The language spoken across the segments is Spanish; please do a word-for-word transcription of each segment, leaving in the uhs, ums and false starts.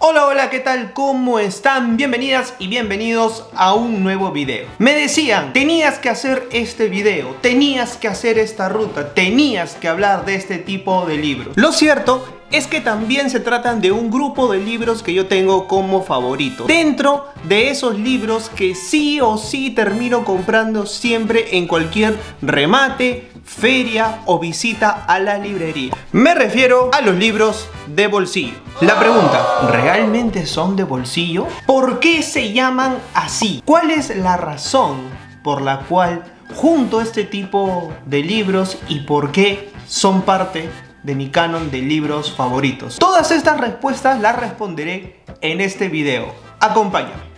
Hola, hola, ¿qué tal? ¿Cómo están? Bienvenidas y bienvenidos a un nuevo video. Me decían, tenías que hacer este video, tenías que hacer esta ruta, tenías que hablar de este tipo de libros. Lo cierto es que también se tratan de un grupo de libros que yo tengo como favorito. Dentro de esos libros que sí o sí termino comprando siempre en cualquier remate, feria o visita a la librería. Me refiero a los libros de bolsillo. La pregunta, ¿realmente son de bolsillo? ¿Por qué se llaman así? ¿Cuál es la razón por la cual junto este tipo de libros y por qué son parte de mi canon de libros favoritos? Todas estas respuestas las responderé en este video. Acompáñame.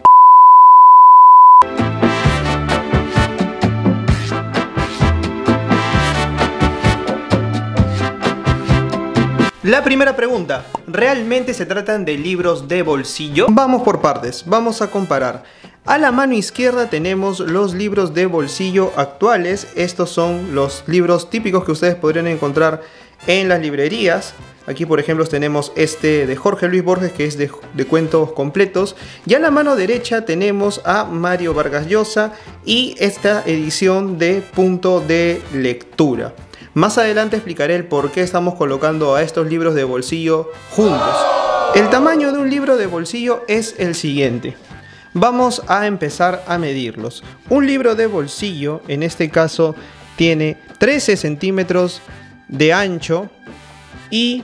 La primera pregunta, ¿realmente se tratan de libros de bolsillo? Vamos por partes, vamos a comparar. A la mano izquierda tenemos los libros de bolsillo actuales. Estos son los libros típicos que ustedes podrían encontrar en las librerías. Aquí por ejemplo tenemos este de Jorge Luis Borges, que es de, de cuentos completos. Y a la mano derecha tenemos a Mario Vargas Llosa y esta edición de Punto de Lectura. Más adelante explicaré el por qué estamos colocando a estos libros de bolsillo juntos. El tamaño de un libro de bolsillo es el siguiente. Vamos a empezar a medirlos. Un libro de bolsillo, en este caso, tiene trece centímetros de ancho y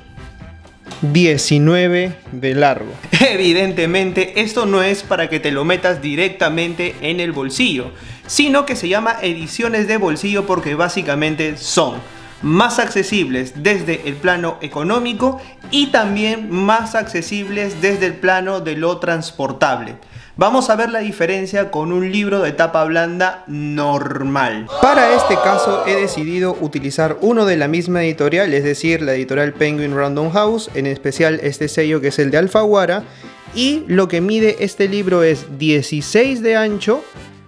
diecinueve de largo. Evidentemente, esto no es para que te lo metas directamente en el bolsillo, sino que se llama ediciones de bolsillo porque básicamente son más accesibles desde el plano económico y también más accesibles desde el plano de lo transportable. Vamos a ver la diferencia con un libro de tapa blanda normal. Para este caso he decidido utilizar uno de la misma editorial, es decir, la editorial Penguin Random House, en especial este sello que es el de Alfaguara, y lo que mide este libro es dieciséis de ancho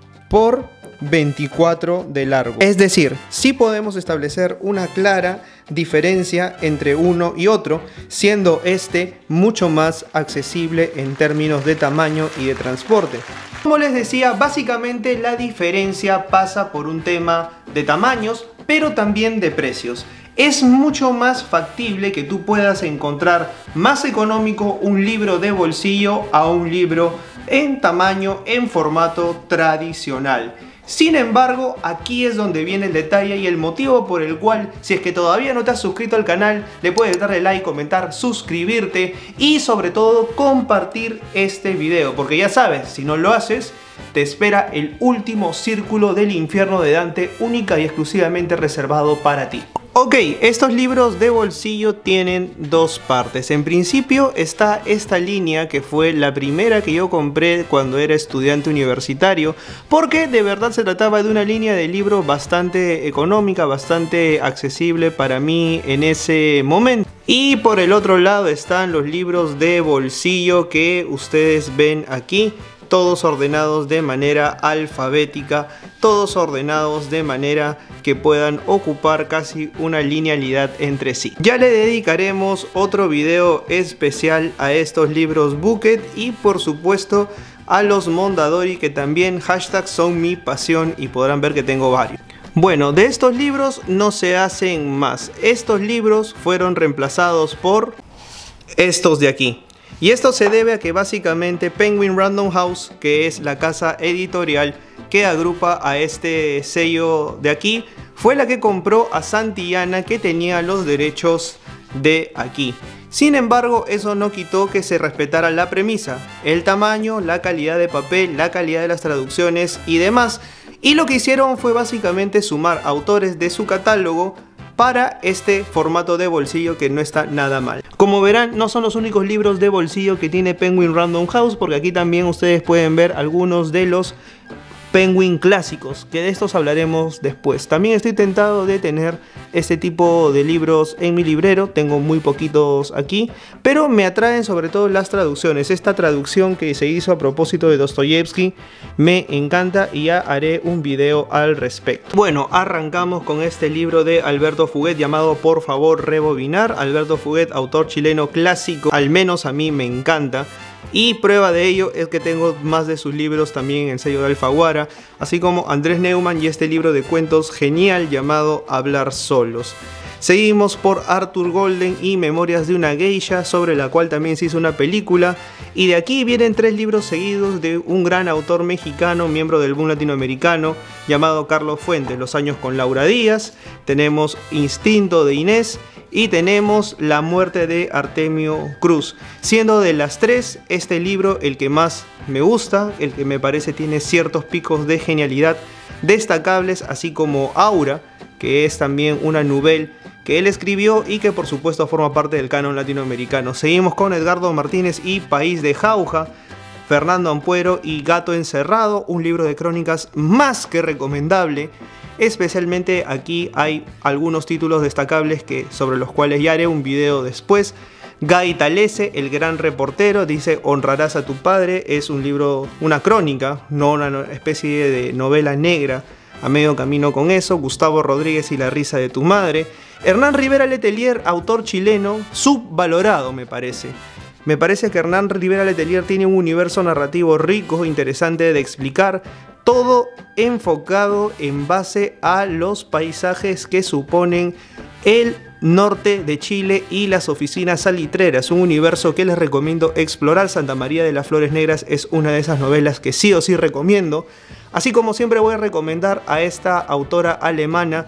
por veinticuatro de largo. Es decir, sí podemos establecer una clara diferencia entre uno y otro, siendo este mucho más accesible en términos de tamaño y de transporte. Como les decía, básicamente la diferencia pasa por un tema de tamaños, pero también de precios. Es mucho más factible que tú puedas encontrar más económico un libro de bolsillo a un libro en tamaño, en formato tradicional. Sin embargo, aquí es donde viene el detalle y el motivo por el cual, si es que todavía no te has suscrito al canal, le puedes darle like, comentar, suscribirte y sobre todo compartir este video, porque ya sabes, si no lo haces, te espera el último círculo del infierno de Dante, única y exclusivamente reservado para ti. Ok, estos libros de bolsillo tienen dos partes. En principio está esta línea que fue la primera que yo compré cuando era estudiante universitario, porque de verdad se trataba de una línea de libro bastante económica, bastante accesible para mí en ese momento. Y por el otro lado están los libros de bolsillo que ustedes ven aquí. Todos ordenados de manera alfabética, todos ordenados de manera que puedan ocupar casi una linealidad entre sí. Ya le dedicaremos otro video especial a estos libros Bucket y por supuesto a los Mondadori, que también hashtag son mi pasión y podrán ver que tengo varios. Bueno, de estos libros no se hacen más. Estos libros fueron reemplazados por estos de aquí. Y esto se debe a que básicamente Penguin Random House, que es la casa editorial que agrupa a este sello de aquí, fue la que compró a Santillana, que tenía los derechos de aquí. Sin embargo, eso no quitó que se respetara la premisa, el tamaño, la calidad de papel, la calidad de las traducciones y demás. Y lo que hicieron fue básicamente sumar autores de su catálogo para este formato de bolsillo, que no está nada mal. Como verán, no son los únicos libros de bolsillo que tiene Penguin Random House, porque aquí también ustedes pueden ver algunos de los Penguin clásicos, que de estos hablaremos después. También estoy tentado de tener este tipo de libros en mi librero, tengo muy poquitos aquí, pero me atraen sobre todo las traducciones. Esta traducción que se hizo a propósito de Dostoyevsky me encanta y ya haré un video al respecto. Bueno, arrancamos con este libro de Alberto Fuguet llamado Por favor rebobinar. Alberto Fuguet, autor chileno clásico, al menos a mí me encanta. Y prueba de ello es que tengo más de sus libros también en el sello de Alfaguara, así como Andrés Neumann y este libro de cuentos genial llamado Hablar Solos. Seguimos por Arthur Golden y Memorias de una Geisha, sobre la cual también se hizo una película. Y de aquí vienen tres libros seguidos de un gran autor mexicano, miembro del boom latinoamericano, llamado Carlos Fuentes, Los años con Laura Díaz. Tenemos Instinto de Inés y tenemos La muerte de Artemio Cruz. Siendo de las tres, este libro el que más me gusta, el que me parece tiene ciertos picos de genialidad destacables, así como Aura, que es también una novela que él escribió y que por supuesto forma parte del canon latinoamericano. Seguimos con Edgardo Martínez y País de Jauja, Fernando Ampuero y Gato Encerrado, un libro de crónicas más que recomendable. Especialmente aquí hay algunos títulos destacables que, sobre los cuales ya haré un video después. Guy Talese, el gran reportero, dice Honrarás a tu padre. Es un libro, una crónica, no una especie de novela negra, a medio camino con eso. Gustavo Rodríguez y La risa de tu madre. Hernán Rivera Letelier, autor chileno, subvalorado me parece. Me parece que Hernán Rivera Letelier tiene un universo narrativo rico, interesante de explicar, todo enfocado en base a los paisajes que suponen el norte de Chile y las oficinas salitreras, un universo que les recomiendo explorar. Santa María de las Flores Negras es una de esas novelas que sí o sí recomiendo, así como siempre voy a recomendar a esta autora alemana,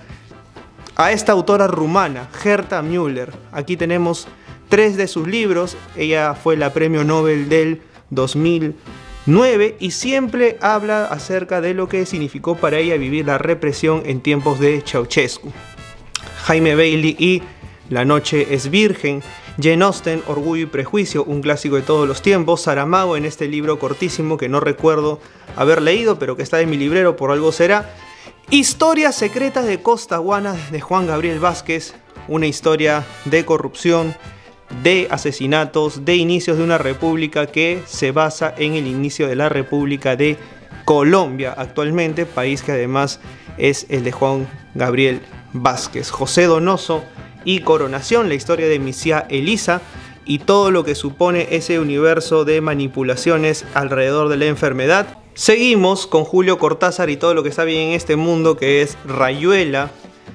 a esta autora rumana, Herta Müller. Aquí tenemos tres de sus libros, ella fue la premio Nobel del dos mil nueve y siempre habla acerca de lo que significó para ella vivir la represión en tiempos de Ceausescu. Jaime Bailey y La noche es virgen. Jane Austen, Orgullo y prejuicio, un clásico de todos los tiempos. Saramago en este libro cortísimo que no recuerdo haber leído, pero que está en mi librero, por algo será. Historias secretas de Costaguana de Juan Gabriel Vázquez, una historia de corrupción, de asesinatos, de inicios de una república que se basa en el inicio de la República de Colombia actualmente, país que además es el de Juan Gabriel Vázquez. José Donoso y Coronación, la historia de Misia Elisa y todo lo que supone ese universo de manipulaciones alrededor de la enfermedad. Seguimos con Julio Cortázar y todo lo que está bien en este mundo, que es Rayuela,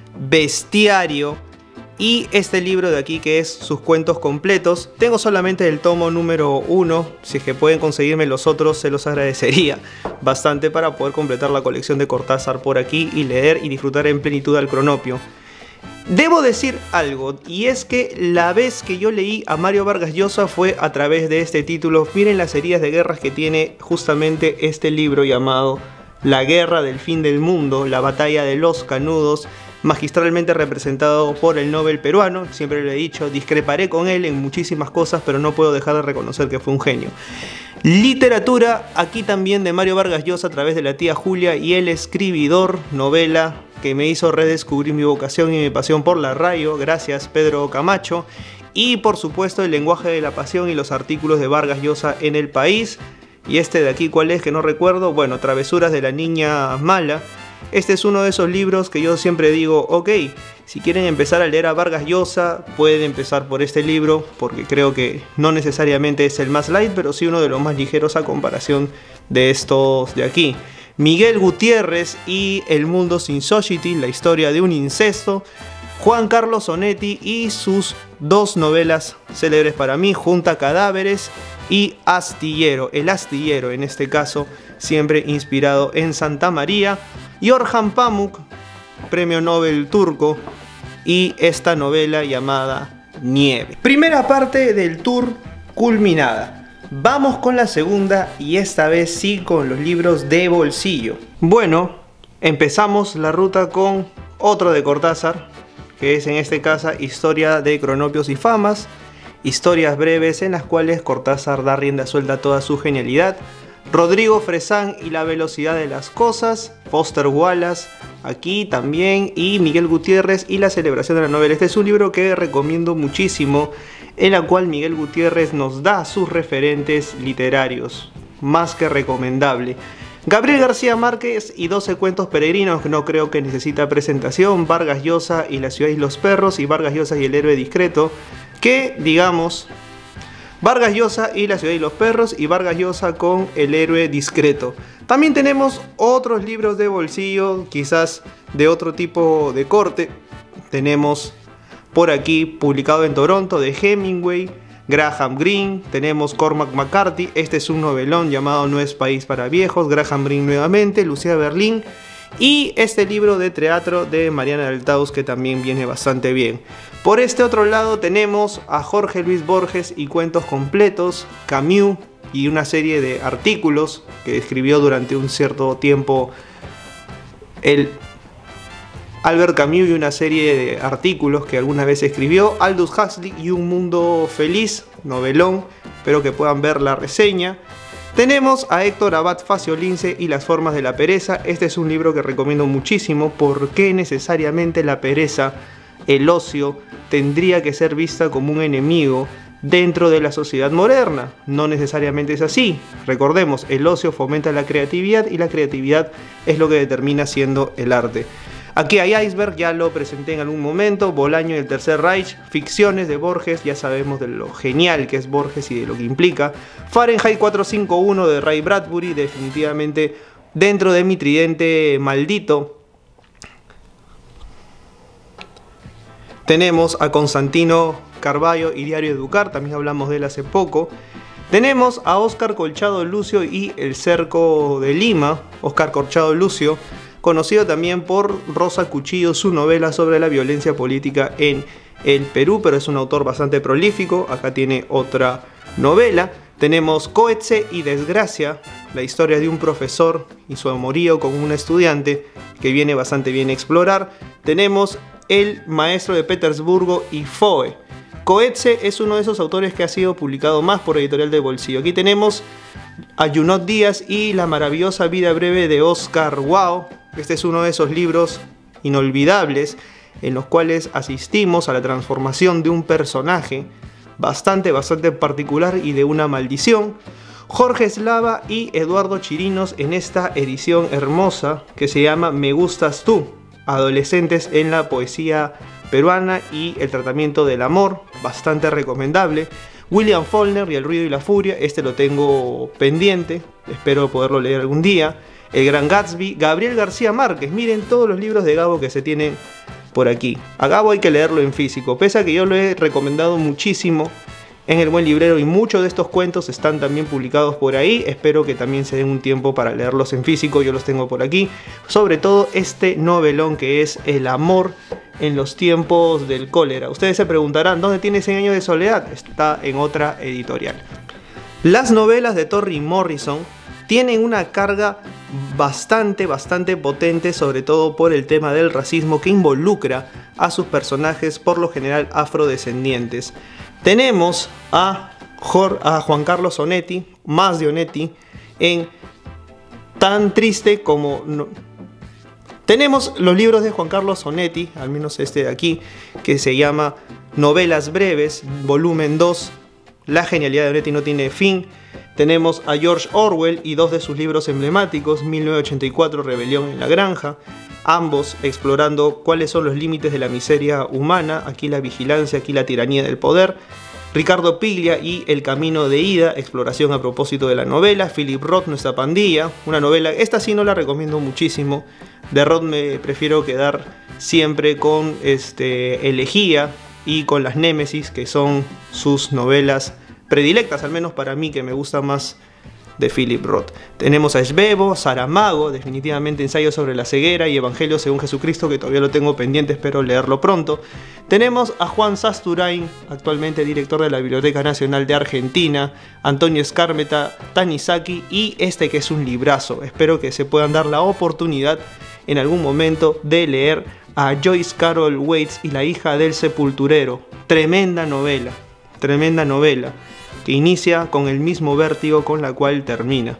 Bestiario y este libro de aquí que es sus cuentos completos. Tengo solamente el tomo número uno, si es que pueden conseguirme los otros se los agradecería bastante para poder completar la colección de Cortázar por aquí y leer y disfrutar en plenitud al cronopio. Debo decir algo, y es que la vez que yo leí a Mario Vargas Llosa fue a través de este título. Miren las heridas de guerras que tiene justamente este libro llamado La guerra del fin del mundo, la batalla de los canudos, magistralmente representado por el Nobel peruano. Siempre lo he dicho, discreparé con él en muchísimas cosas, pero no puedo dejar de reconocer que fue un genio. Literatura, aquí también de Mario Vargas Llosa a través de La tía Julia y El escribidor, novela que me hizo redescubrir mi vocación y mi pasión por la radio, gracias Pedro Camacho. Y por supuesto El lenguaje de la pasión y los artículos de Vargas Llosa en El País. Y este de aquí, ¿cuál es? Que no recuerdo. Bueno, Travesuras de la niña mala. Este es uno de esos libros que yo siempre digo, ok, si quieren empezar a leer a Vargas Llosa, pueden empezar por este libro, porque creo que no necesariamente es el más light, pero sí uno de los más ligeros a comparación de estos de aquí. Miguel Gutiérrez y El mundo sin Xochitl, la historia de un incesto. Juan Carlos Onetti y sus dos novelas célebres para mí, Junta Cadáveres y Astillero. El Astillero, en este caso, siempre inspirado en Santa María. Y Orhan Pamuk, premio Nobel turco, y esta novela llamada Nieve. Primera parte del tour culminada. Vamos con la segunda y esta vez sí con los libros de bolsillo. Bueno, empezamos la ruta con otro de Cortázar, que es en este caso Historia de Cronopios y Famas. Historias breves en las cuales Cortázar da rienda suelta a toda su genialidad. Rodrigo Fresán y la velocidad de las cosas, Foster Wallace aquí también, y Miguel Gutiérrez y la celebración de la novela. Este es un libro que recomiendo muchísimo, en la cual Miguel Gutiérrez nos da sus referentes literarios, más que recomendable. Gabriel García Márquez y doce cuentos peregrinos, que no creo que necesita presentación, Vargas Llosa y La ciudad y los perros, y Vargas Llosa y el héroe discreto, que digamos, Vargas Llosa y La ciudad y los perros, y Vargas Llosa con El héroe discreto. También tenemos otros libros de bolsillo, quizás de otro tipo de corte. Tenemos por aquí, publicado en Toronto, de Hemingway, Graham Greene. Tenemos Cormac McCarthy, este es un novelón llamado No es país para viejos, Graham Greene nuevamente, Lucía Berlín. Y este libro de teatro de Mariana Altaus, que también viene bastante bien. Por este otro lado tenemos a Jorge Luis Borges y cuentos completos, Camus y una serie de artículos que escribió durante un cierto tiempo el Albert Camus, y una serie de artículos que alguna vez escribió, Aldous Huxley y Un mundo feliz, novelón, espero que puedan ver la reseña. Tenemos a Héctor Abad Faciolince y Las formas de la pereza. Este es un libro que recomiendo muchísimo. ¿Por qué necesariamente la pereza, el ocio, tendría que ser vista como un enemigo dentro de la sociedad moderna? No necesariamente es así. Recordemos, el ocio fomenta la creatividad y la creatividad es lo que determina siendo el arte. Aquí hay Iceberg, ya lo presenté en algún momento, Bolaño y el Tercer Reich, ficciones de Borges, ya sabemos de lo genial que es Borges y de lo que implica. Fahrenheit cuatrocientos cincuenta y uno de Ray Bradbury, definitivamente dentro de mi tridente maldito. Tenemos a Constantino Carballo y Diario de Educar, también hablamos de él hace poco. Tenemos a Óscar Colchado Lucio y El cerco de Lima, Óscar Colchado Lucio, conocido también por Rosa Cuchillo, su novela sobre la violencia política en el Perú, pero es un autor bastante prolífico. Acá tiene otra novela. Tenemos Coetze y Desgracia, la historia de un profesor y su amorío con una estudiante, que viene bastante bien a explorar. Tenemos El maestro de Petersburgo y Foe. Coetze es uno de esos autores que ha sido publicado más por Editorial de Bolsillo. Aquí tenemos a Junot Díaz y La maravillosa vida breve de Oscar Wilde. Este es uno de esos libros inolvidables en los cuales asistimos a la transformación de un personaje bastante, bastante particular y de una maldición. Jorge Eslava y Eduardo Chirinos en esta edición hermosa que se llama Me gustas tú, adolescentes en la poesía peruana y el tratamiento del amor, bastante recomendable. William Faulkner y El ruido y la furia, este lo tengo pendiente, espero poderlo leer algún día. El Gran Gatsby, Gabriel García Márquez, miren todos los libros de Gabo que se tienen por aquí. A Gabo hay que leerlo en físico, pese a que yo lo he recomendado muchísimo en El Buen Librero y muchos de estos cuentos están también publicados por ahí. Espero que también se den un tiempo para leerlos en físico, yo los tengo por aquí. Sobre todo este novelón que es El amor en los tiempos del cólera. Ustedes se preguntarán, ¿dónde tiene Cien años de soledad? Está en otra editorial. Las novelas de Toni Morrison tienen una carga bastante, bastante potente, sobre todo por el tema del racismo que involucra a sus personajes, por lo general afrodescendientes. Tenemos a, Jor a Juan Carlos Onetti, más de Onetti, en Tan triste como... No... Tenemos los libros de Juan Carlos Onetti, al menos este de aquí, que se llama Novelas breves, volumen dos, La genialidad de Onetti no tiene fin. Tenemos a George Orwell y dos de sus libros emblemáticos, mil novecientos ochenta y cuatro, Rebelión en la granja, ambos explorando cuáles son los límites de la miseria humana, aquí la vigilancia, aquí la tiranía del poder. Ricardo Piglia y El camino de ida, exploración a propósito de la novela. Philip Roth, Nuestra pandilla, una novela, esta sí no la recomiendo muchísimo. De Roth me prefiero quedar siempre con este, Elegía y con Las Némesis, que son sus novelas predilectas, al menos para mí, que me gusta más de Philip Roth. Tenemos a Esbebo, Saramago, definitivamente Ensayo sobre la ceguera y Evangelio según Jesucristo, que todavía lo tengo pendiente, espero leerlo pronto. Tenemos a Juan Sasturain, actualmente director de la Biblioteca Nacional de Argentina, Antonio Skármeta, Tanizaki y este que es un librazo. Espero que se puedan dar la oportunidad en algún momento de leer a Joyce Carol Oates y La hija del sepulturero. Tremenda novela, tremenda novela, que inicia con el mismo vértigo con la cual termina.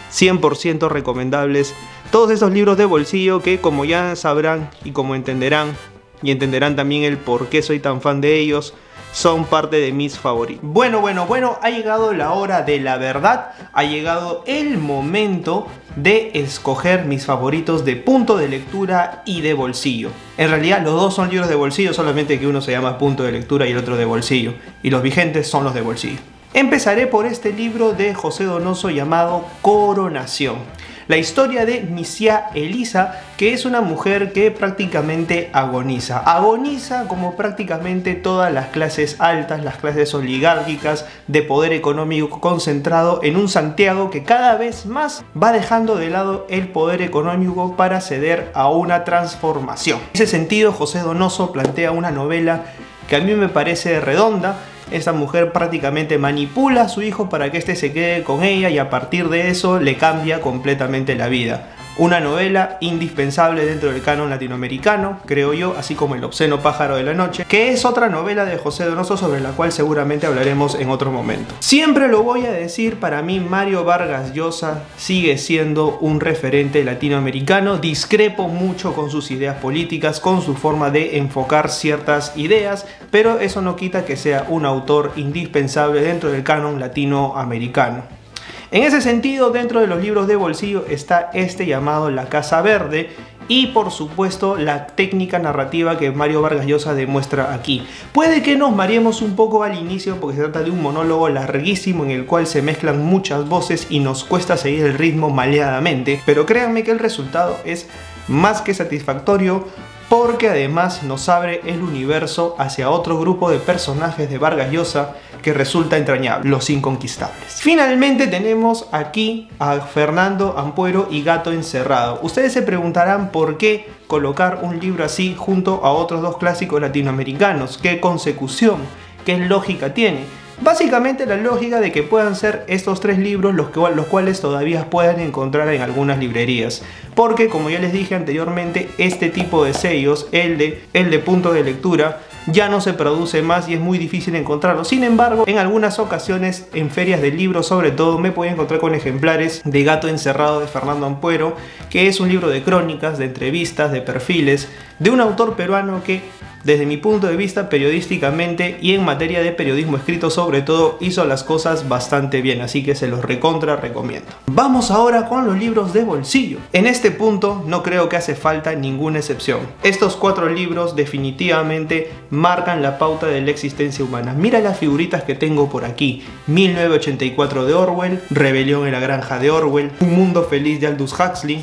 cien por ciento recomendables. Todos esos libros de bolsillo que, como ya sabrán y como entenderán, y entenderán también el por qué soy tan fan de ellos, son parte de mis favoritos. Bueno, bueno, bueno, ha llegado la hora de la verdad, ha llegado el momento de escoger mis favoritos de punto de lectura y de bolsillo. En realidad los dos son libros de bolsillo, solamente que uno se llama punto de lectura y el otro de bolsillo, y los vigentes son los de bolsillo. Empezaré por este libro de José Donoso llamado Coronación. La historia de Misia Elisa, que es una mujer que prácticamente agoniza. Agoniza como prácticamente todas las clases altas, las clases oligárquicas de poder económico concentrado en un Santiago que cada vez más va dejando de lado el poder económico para ceder a una transformación. En ese sentido, José Donoso plantea una novela que a mí me parece redonda. Esta mujer prácticamente manipula a su hijo para que éste se quede con ella y a partir de eso le cambia completamente la vida. Una novela indispensable dentro del canon latinoamericano, creo yo, así como El obsceno pájaro de la noche, que es otra novela de José Donoso sobre la cual seguramente hablaremos en otro momento. Siempre lo voy a decir, para mí Mario Vargas Llosa sigue siendo un referente latinoamericano. Discrepo mucho con sus ideas políticas, con su forma de enfocar ciertas ideas, pero eso no quita que sea un autor indispensable dentro del canon latinoamericano. En ese sentido, dentro de los libros de bolsillo está este llamado La Casa Verde y por supuesto la técnica narrativa que Mario Vargas Llosa demuestra aquí. Puede que nos mareemos un poco al inicio porque se trata de un monólogo larguísimo en el cual se mezclan muchas voces y nos cuesta seguir el ritmo maleadamente, pero créanme que el resultado es más que satisfactorio, porque además nos abre el universo hacia otro grupo de personajes de Vargas Llosa que resulta entrañable, los inconquistables. Finalmente tenemos aquí a Fernando Ampuero y Gato Encerrado. Ustedes se preguntarán por qué colocar un libro así junto a otros dos clásicos latinoamericanos. ¿Qué consecución? ¿Qué lógica tiene? Básicamente la lógica de que puedan ser estos tres libros los, que, los cuales todavía puedan encontrar en algunas librerías. Porque como ya les dije anteriormente, este tipo de sellos, el de, el de punto de lectura, ya no se produce más y es muy difícil encontrarlo. Sin embargo, en algunas ocasiones, en ferias de libros sobre todo, me puedo encontrar con ejemplares de Gato Encerrado de Fernando Ampuero, que es un libro de crónicas, de entrevistas, de perfiles, de un autor peruano que, desde mi punto de vista periodísticamente y en materia de periodismo escrito sobre todo, hizo las cosas bastante bien, así que se los recontra recomiendo. Vamos ahora con los libros de bolsillo. En este punto no creo que hace falta ninguna excepción. Estos cuatro libros definitivamente marcan la pauta de la existencia humana. Mira las figuritas que tengo por aquí: mil novecientos ochenta y cuatro de Orwell, Rebelión en la granja de Orwell, Un mundo feliz de Aldous Huxley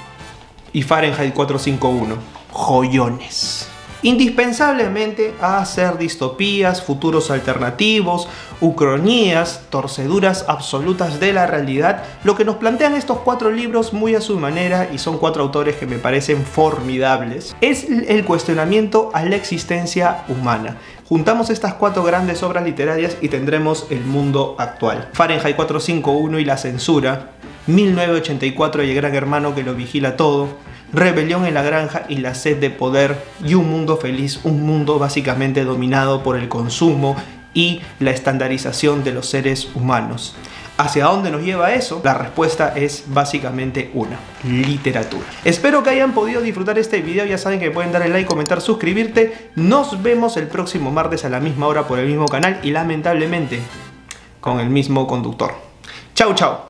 y Fahrenheit cuatrocientos cincuenta y uno. Joyones. Indispensablemente a hacer distopías, futuros alternativos, ucronías, torceduras absolutas de la realidad, lo que nos plantean estos cuatro libros muy a su manera, y son cuatro autores que me parecen formidables, es el cuestionamiento a la existencia humana. Juntamos estas cuatro grandes obras literarias y tendremos el mundo actual. Fahrenheit cuatrocientos cincuenta y uno y la censura, mil novecientos ochenta y cuatro y el gran hermano que lo vigila todo, Rebelión en la granja y la sed de poder, y Un mundo feliz, un mundo básicamente dominado por el consumo y la estandarización de los seres humanos. ¿Hacia dónde nos lleva eso? La respuesta es básicamente una: literatura. Espero que hayan podido disfrutar este video. Ya saben que pueden darle like, comentar, suscribirte. Nos vemos el próximo martes a la misma hora por el mismo canal y lamentablemente con el mismo conductor. Chau, chau.